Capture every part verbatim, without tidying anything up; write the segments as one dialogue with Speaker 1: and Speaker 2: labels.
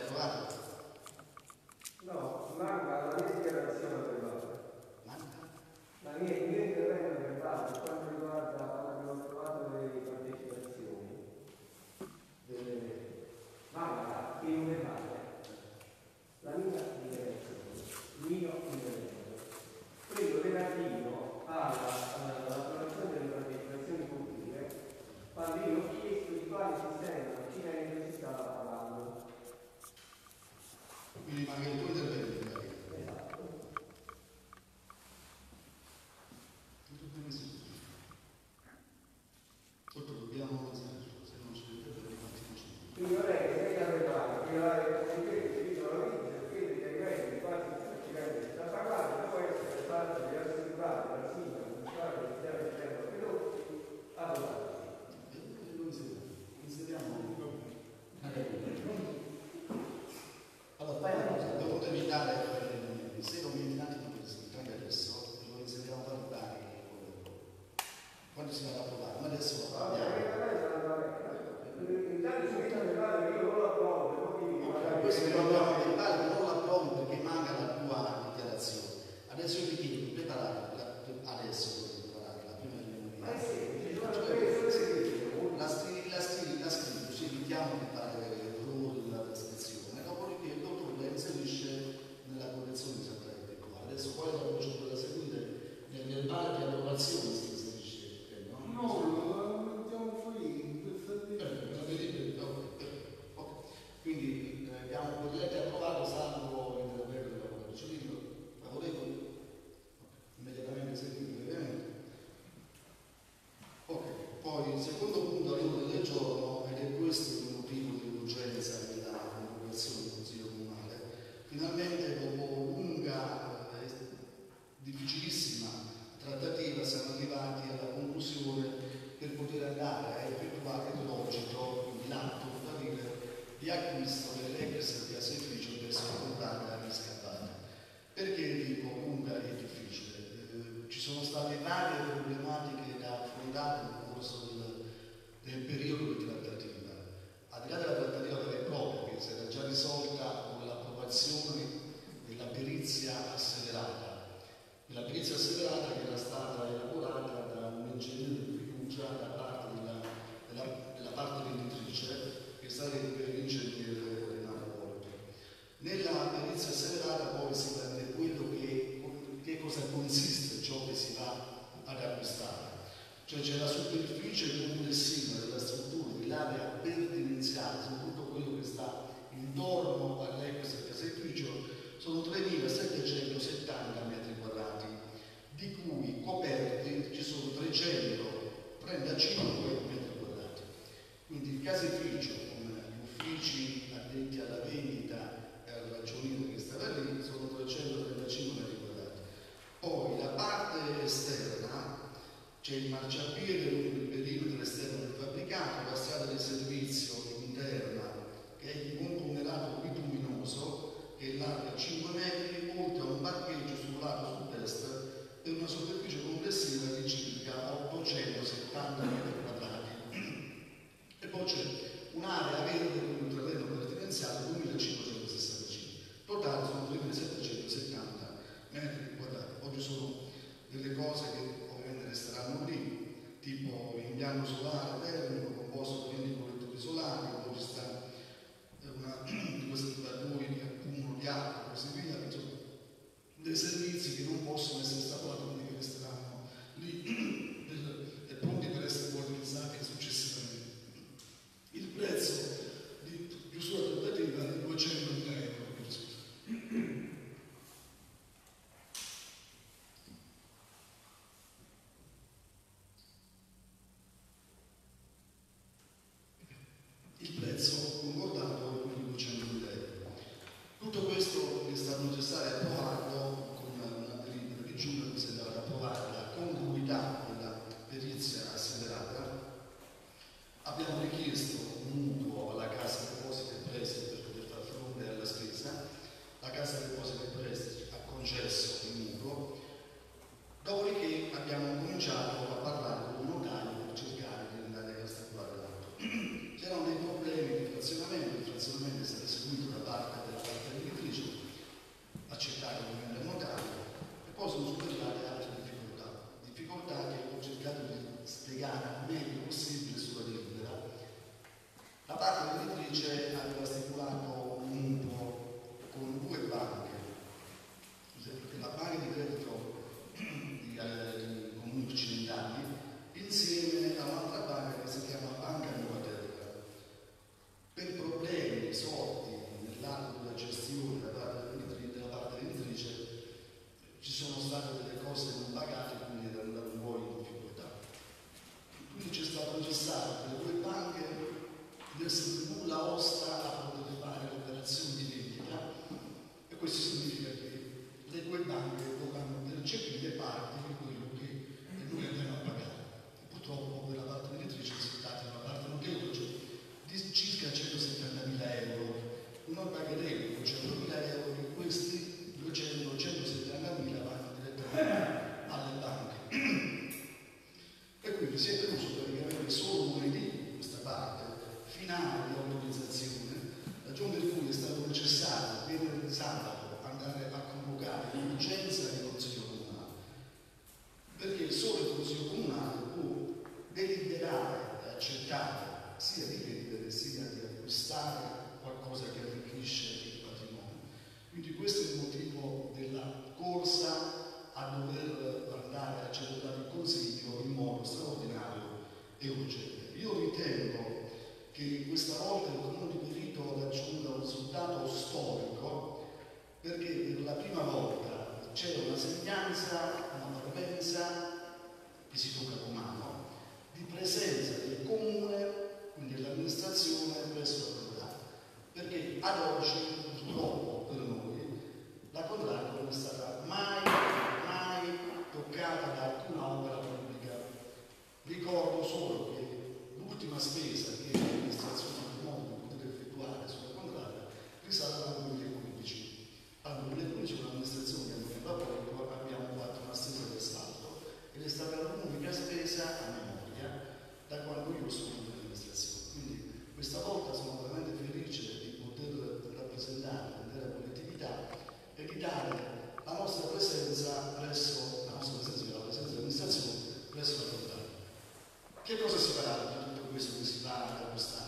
Speaker 1: approvati?
Speaker 2: No, manca la mia dichiarazione privata.
Speaker 1: Manca?
Speaker 2: La mia, il mio intervento privata per quanto riguarda quando ho trovato le partecipazioni. Delle... Manca, che non ne vale. La mia dichiarazione, il mio intervento. Quello relativo all'approvazione delle partecipazioni pubbliche, quando io ho chiesto di quale sistema finanziario si stava parlando.
Speaker 1: Quindi manca il tuo intervento.
Speaker 2: Esatto.
Speaker 1: Tutto dobbiamo se non ci vede,
Speaker 2: quindi vorrei che lei arrivare, che la consigliere di la legge, perché dei regolamenti quasi praticamente da parlare, può essere fatto di assicurare dal sindaco, municipale, che deve essere prodotti, adottati.
Speaker 1: Allora, fai una cosa, devo evitare, se non mi dinanzi di questo, tranne adesso, lo inseriamo a valutare quando si va ad approvare, ma adesso lo parliamo.
Speaker 2: Intanto si vede nel caso io non lo approvo, poi
Speaker 1: questo è problema mentale, non lo approvi perché manca la tua dichiarazione. Adesso io ti chiedo di preparare, adesso devi preparare la prima riunione.
Speaker 2: Ma sì, ci sono tre
Speaker 1: La scrivi, la scrivi, la scrivi, così evitiamo di fare rumore della trascrizione, dopodiché il dottore la inserisce nella correzione di Santa Effettuale. Adesso qual è la procedura da seguire? Nel verbale di approvazione si inserisce, no?
Speaker 3: No, lo mettiamo qui, questa
Speaker 1: quindi eh, abbiamo progetto approvato salvo l'intervento della procedura. Favorevoli? Immediatamente seguito brevemente. Ok, poi il secondo punto all'ordine del giorno, ed è questo il motivo dell'urgenza della convocazione del Consiglio Comunale. Finalmente, dopo lunga e eh, difficilissima trattativa, siamo arrivati alla conclusione per poter andare a effettuare il logito, quindi l'atto di acquisto dell'ex caseificio per secondare la riscattata. Perché dico lunga e difficile? Eh, ci sono state varie problematiche da affrontare nel corso del, del periodo di trattativa. Al di là della trattativa vera e propria, che si era già risolta con l'approvazione della perizia asseverata. La perizia asseverata che era stata elaborata da un ingegnere di fiducia da parte della, della, della parte venditrice, che sarebbe l'ingegnere Renato Volpe. Nella perizia asseverata poi si prende quello che, che cosa consiste ciò che si va ad acquistare. Cioè c'è la superficie complessiva della struttura, dell'area pertinenziale, su tutto quello che sta intorno all'ex caseificio, sono tremilasettecentosettanta metri quadrati, di cui coperti ci sono trecentotrentacinque metri quadrati. Quindi il caseificio, con gli uffici addetti alla vendita e al ragioniere che stava lì, sono trecentotrentacinque metri quadrati. Poi la parte esterna, c'è il marciapiede lungo il perimetro esterno del fabbricato, la strada di servizio interna, che è di conglomerato bituminoso, che è larga cinque metri, oltre a un parcheggio sul lato venerdì sabato andare a convocare l'urgenza del Consiglio Comunale, perché solo il Consiglio Comunale può deliberare e accettare sia di vendere sia di acquistare qualcosa che arricchisce il patrimonio. Quindi questo è il motivo della corsa a dover andare a celebrare il Consiglio in modo straordinario e urgente. Io ritengo che questa volta il Comune di Perito ha raggiunto un risultato storico, perché per la prima volta c'è una segnanza, una parvenza che si tocca con mano, di presenza del Comune, quindi dell'amministrazione presso la Contrada, perché ad oggi, purtroppo per noi, la Contrada non è stata mai, mai toccata da alcuna opera pubblica. Ricordo solo che l'ultima spesa che l'amministrazione ha modo di poter effettuare sulla Contrada risale al duemilaquindici. Al duemilaquindici con l'amministrazione che aveva poi abbiamo fatto una stesa del saldo ed è stata l'unica spesa a memoria da quando io sono in amministrazione. Quindi questa volta sono veramente felice di poter rappresentare l'intera collettività e di dare la nostra presenza presso la nostra presenza, la presenza dell'amministrazione presso la Contrada. Che cosa si farà di tutto questo che si va ad acquistare?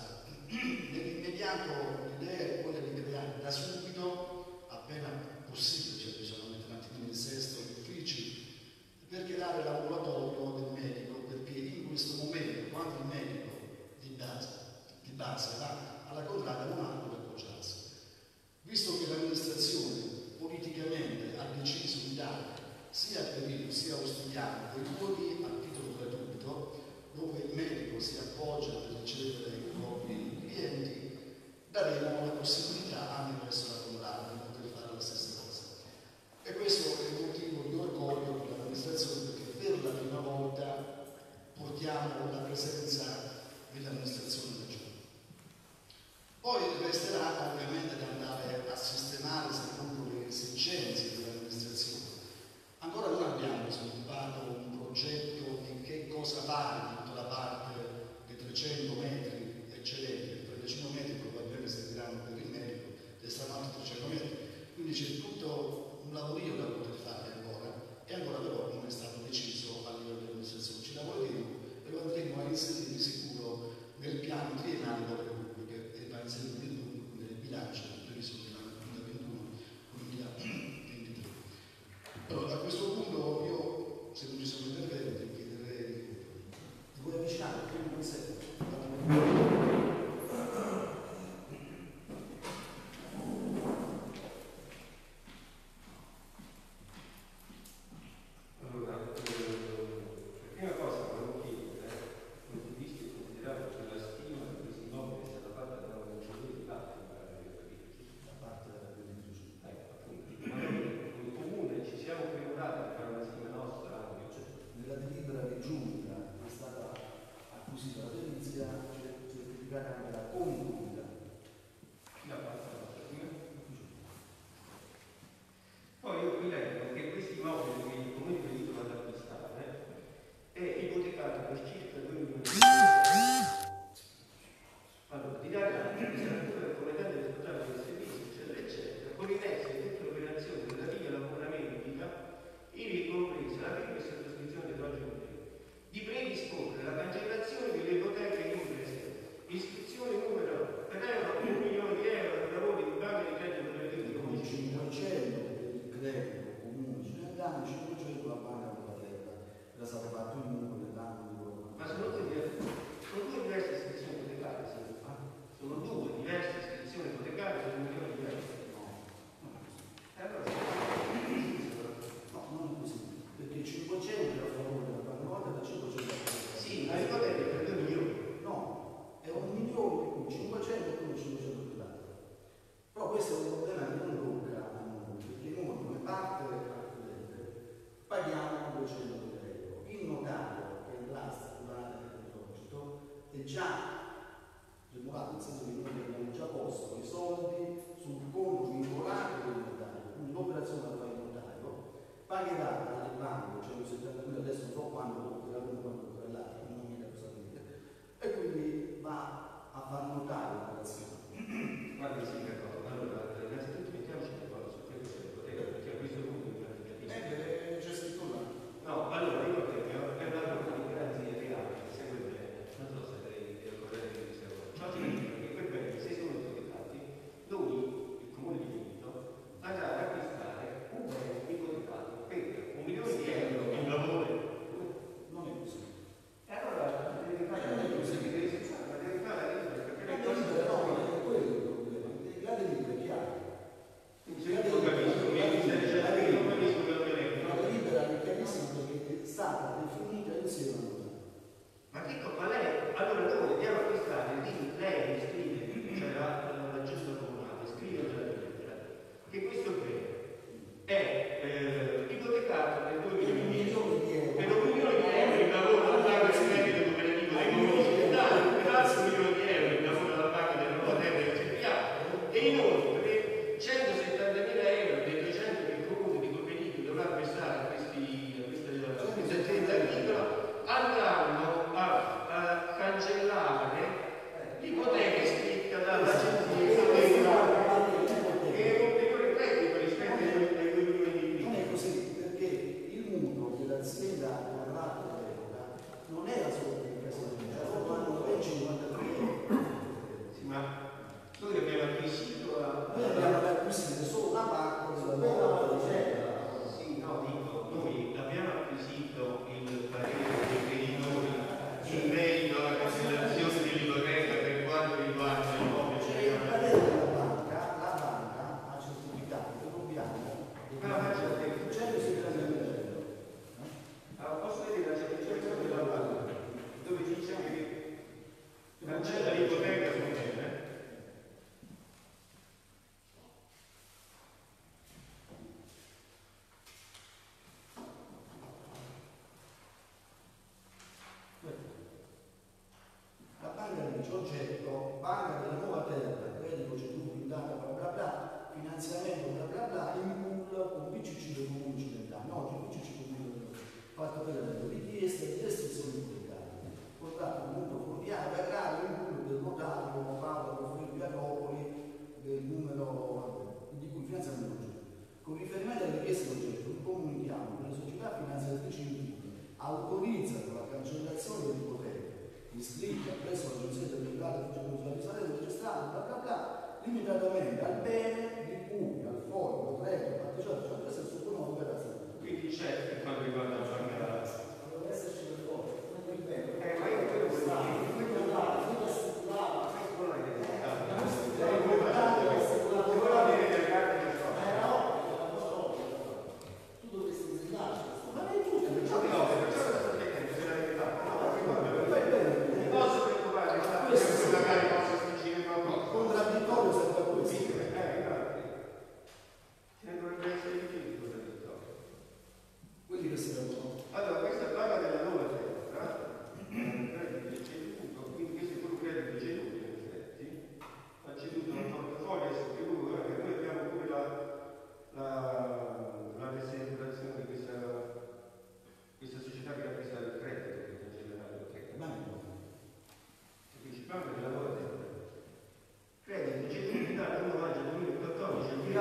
Speaker 1: Nell'immediato l'idea è quella di creare da subito, appena possibile, cioè bisogna mettere un attimo in sesto gli uffici, per creare l'ambulatorio del medico, perché in questo momento, quando il medico di base, di base va alla Contrada, non ha dove appoggiarsi. Visto che l'amministrazione politicamente ha deciso di dare sia a Perito sia a Ostigliano quei luoghi a titolo gratuito, dove il medico si appoggia per ricevere i propri clienti, daremo la possibilità anche presso la Contrada di poter fare la stessa cosa. E questo è un motivo di orgoglio per l'amministrazione, perché per la prima volta portiamo la presenza dell'amministrazione regionale. Poi resterà ovviamente da andare a sistemare secondo le esigenze dell'amministrazione. Ancora non abbiamo sviluppato un progetto di che cosa fare tutta la parte dei trecento metri eccedenti, i trentacinque metri probabilmente serviranno per il medico, restano altri trecento metri, quindi c'è tutto un lavorio da poter fare ancora e ancora però non è stato deciso a livello dell'amministrazione. Ci lavoreremo e lo andremo a inserire di sicuro nel piano triennale delle pubbliche e va inserito nel bilancio previsto per l'anno duemilaventuno duemilaventitré. Allora, a questo punto io, se non ci sono interventi, chiederei di voi avvicinare, prima non serve.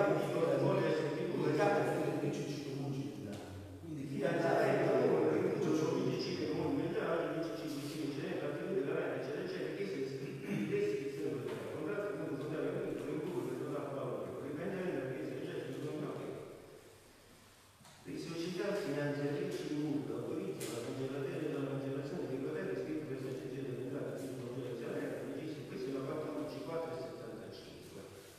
Speaker 1: capo vuole essere tipo il capo è dice comuni cittadini. Quindi chi ha già detto sono quindici comuni migliorati, quindici ce n'è partito della rete, eccetera, eccetera, che si i descrizioni del contratto che non sono capito, per un pubblico che non ha fatto, dipendente da che si riceve un nome. Le società finanziatrici di multa autorizzano la cancellazione della cancellazione dei quaderni scritti per l'esercizio dell'entrata di congelazione. Questo è la quattordici quattro settantacinque.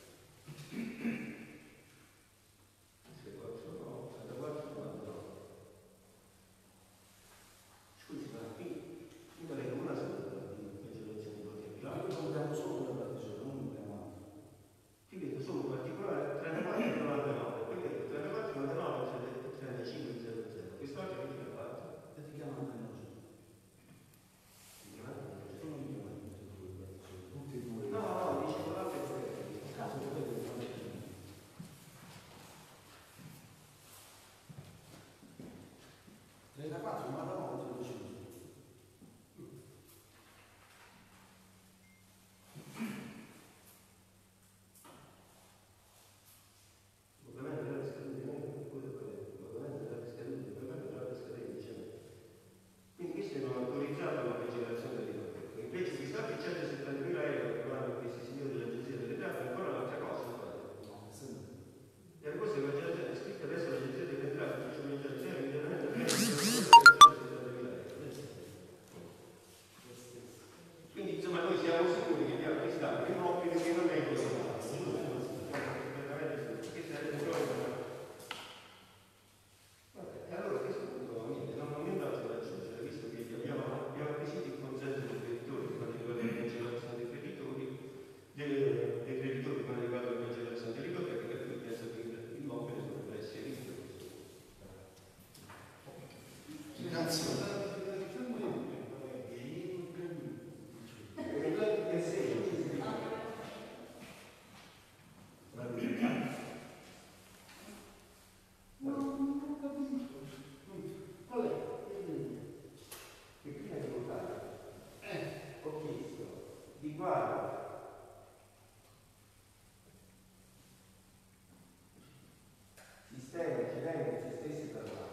Speaker 1: Scusi, ma qui mi pare che una sola cancellazione ipotecaria. Noi dobbiamo solo una particolare, non dobbiamo altro. Ti vedo solo particolare trentaquattro novantanove, poi vedo trentaquattro novantanove trentacinque zero zero. Quest'oggi che ti ha fatto? E ti chiamano a noi. Ti chiamano a noi? Sono io. Tutti e due. No, no, dicevo la per caso che vedo trentaquattro novantanove trentacinque. Ovviamente la scadenza ovviamente la scadenza ovviamente la scadenza. Quindi questo non ha autorizzato la cancellazione dei quaderni. Invece di stati centosettantamila euro che vanno questi signori dell'agenzia delle entrate è ancora un'altra cosa. E le cose che la gente è scritta adesso l'agenzia delle entrate dice un'agenzia immediatamente quindi insomma noi siamo sicuri che abbiamo acquistato immobili che non è così. E allora a questo punto niente, non ho nient'altro da aggiungere, visto che abbiamo, abbiamo acquisito il consenso dei creditori per quanto riguarda la cancellazione dei creditori, dei, dei creditori per quanto riguarda la cancellazione dell'ipoteca, per cui penso che l'immobile dovrebbe essere libero. Grazie. Sistema, ci vengono se stessi parlando.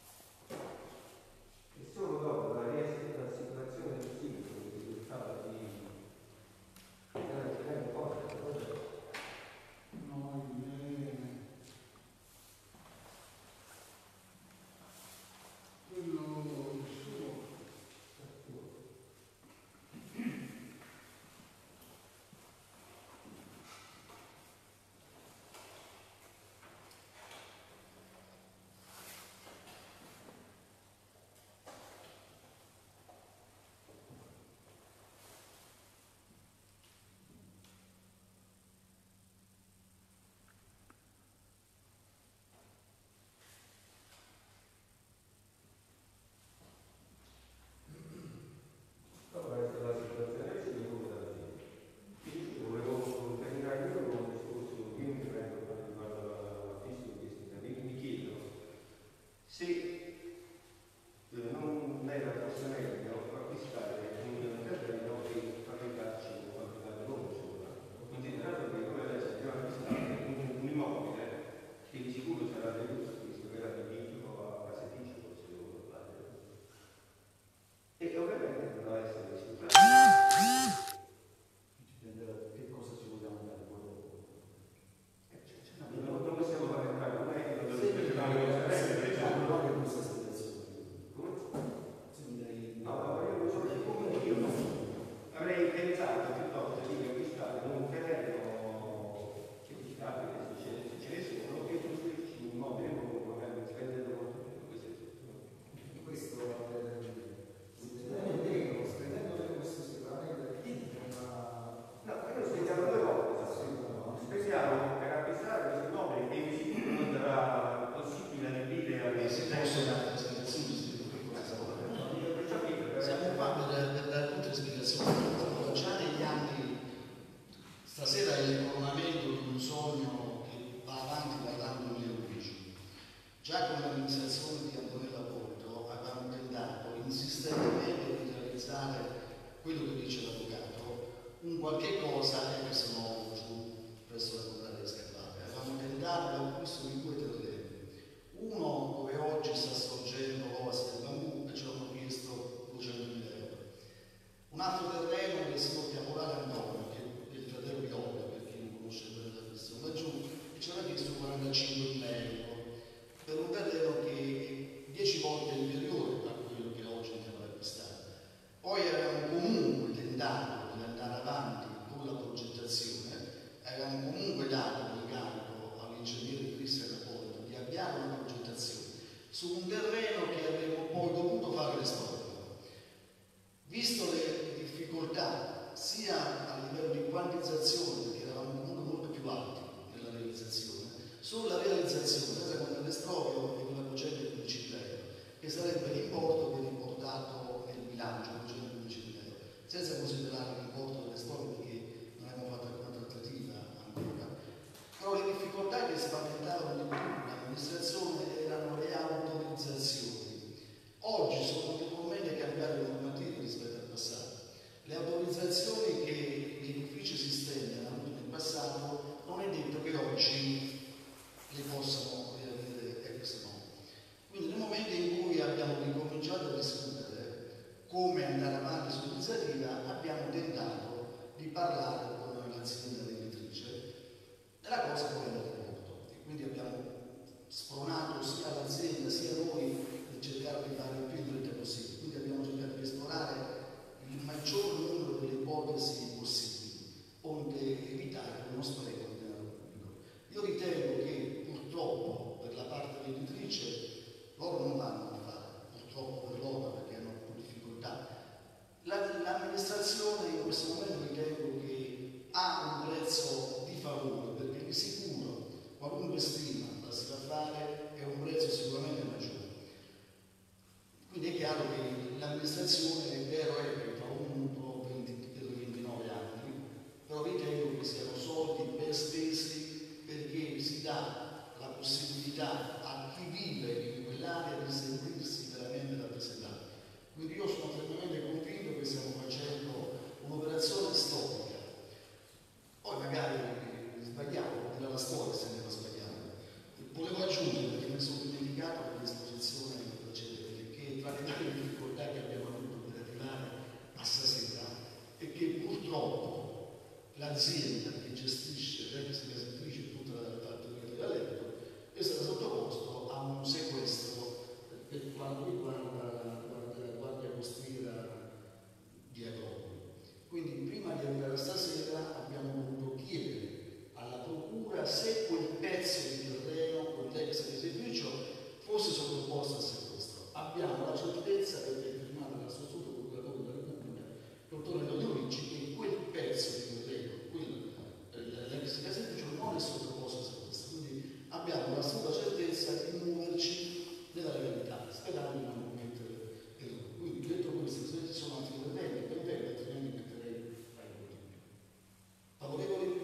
Speaker 1: E solo dopo la riassicurazione del singolo che si trattava di rispettare quello che dice l'avvocato, un qualche cosa è che sono giù presso la contraria scappata. Avevamo tentato l'acquisto di due terreni, uno dove oggi sta sorgendo l'oasi del bambù e ci hanno chiesto duecentomila euro, un altro terreno che si chiama Morale Antonio, che è il fratello di Olga, per chi non conosce bene la questione laggiù, e ci hanno chiesto quarantacinquemila euro per un terreno che è dieci volte inferiore a quello che oggi andiamo ad acquistare. Poi avevamo comunque tentato di andare avanti con la progettazione, avevamo comunque dato l'incarico all'ingegnere Cristian Apollo di avviare una progettazione su un terreno che avremmo poi dovuto fare l'esproprio. Visto le difficoltà sia a livello di quantizzazione, perché eravamo comunque molto più alti nella realizzazione, sulla realizzazione, senza con l'esproprio e con la procedura di duecimila euro, che sarebbe l'importo che è riportato nel bilancio, duecentomila euro, senza considerare l'importo dell'esproprio perché non abbiamo fatto alcuna trattativa ancora. Però le difficoltà che spaventavano di più l'amministrazione erano le autorizzazioni. Oggi sono totalmente cambiate le normative rispetto al passato. Le autorizzazioni che gli uffici sistemi hanno avuto nel passato non è detto che oggi le possano riavere ex novo. Quindi nel momento in cui abbiamo ricominciato a discutere come andare avanti sull'iniziativa, abbiamo tentato di parlare con l'azienda venditrice e la cosa poi è andata molto. E quindi abbiamo spronato sia l'azienda sia noi di cercare di fare il più in fretta possibile. Quindi abbiamo cercato di esplorare il maggior numero delle ipotesi possibili, onde evitare uno spreco di denaro pubblico. Io ritengo che purtroppo per la parte venditrice loro non vanno a fare, purtroppo per loro perché hanno più difficoltà. La, l'amministrazione in questo momento ritengo che ha un prezzo di favore, perché di sicuro qualunque stima la si va a fare è un prezzo sicuramente maggiore. Quindi è chiaro che l'amministrazione è vero è che fa un mutuo per ventinove anni, però ritengo che siano soldi ben spesi perché si dà la possibilità a chi vive in quell'area di sentirsi veramente rappresentato. Quindi io sono fermamente convinto che stiamo facendo un'operazione storica. Poi magari sbagliamo, nella storia se ne va sbagliando. Volevo aggiungere, perché mi sono dimenticato dell'esposizione precedente, che tra le tante difficoltà che abbiamo avuto per arrivare a sazietà è che purtroppo l'azienda che gestisce l'ex gasettrice e tutta la fattoria di Aleppo è stata sottoposta a un sequestro per quanto riguarda la guardia costiera di Agropoli. Quindi prima di arrivare a stasera abbiamo dovuto chiedere alla procura se quel pezzo di terreno, quell'ex gasettrice, fosse sottoposto a sequestro. Abbiamo la certezza, perché è firmata dal sostituto procuratore della Repubblica, dottor Elio Ricci, che quel pezzo di terreno, quel, l'ex gasettrice, non è sottoposto a sequestro. Quindi abbiamo l'assoluta certezza di muoverci nella legalità, sperando di non commettere errori. Quindi detto questo, se ci sono altri interventi, ben bene, altrimenti metterei ai voti. Favorevoli?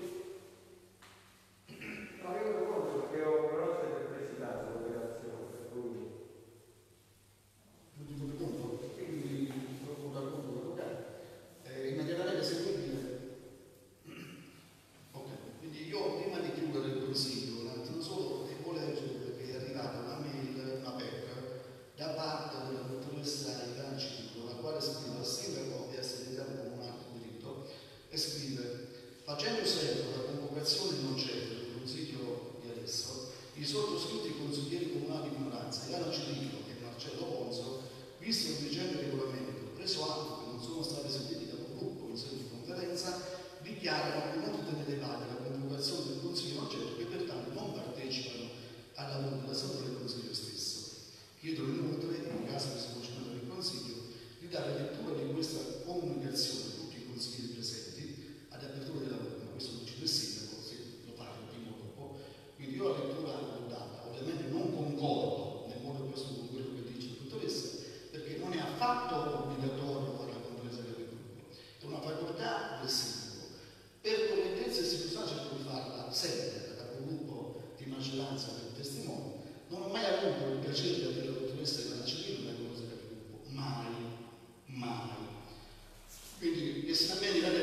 Speaker 2: No, io lo voto perché ho grosse perplessità sull'operazione, per cui
Speaker 1: L'ultimo punto, quindi proprio dal punto locale. Eh, immediatamente seguibile. Ok, quindi io prima di chiudere il consiglio, un attimo solo, devo leggere perché è arrivata una mail, una P E C, da parte della dottoressa Ivana Ciclo, la quale scrive al sindaco e al segretario comunale di diritto e scrive: facendo seguito alla convocazione in oggetto del consiglio di adesso, i sottoscritti consiglieri comunali di minoranza, Ivana Ciclo e Marcello Ponzo, visto il vigente regolamento, preso atto che non sono stati sentiti da un gruppo in sede di conferenza, dichiarano di non ritenere valida la convocazione del consiglio in oggetto, che pertanto non partecipano al lavoro dell'assemblea del consiglio stesso. Chiedono inoltre, in caso di svolgimento del consiglio, di dare lettura di questa comunicazione a tutti i consiglieri presenti ad apertura dei lavori, ma questo lo cito il sindaco, se lo fate il primo dopo. Quindi io la lettura l'ho data, ovviamente non concordo nel modo più assoluto con quello che dice la dottoressa, perché non è affatto obbligatorio fare la conferenza del gruppo, è una facoltà del sindaco. Per correttezza istituzionale cerco di farla sempre da gruppo di maggioranza per testimoni. Non ho mai avuto il piacere di avere la dottoressa Ivana Ciclo come cosa del gruppo, mai, mai. questi tamponi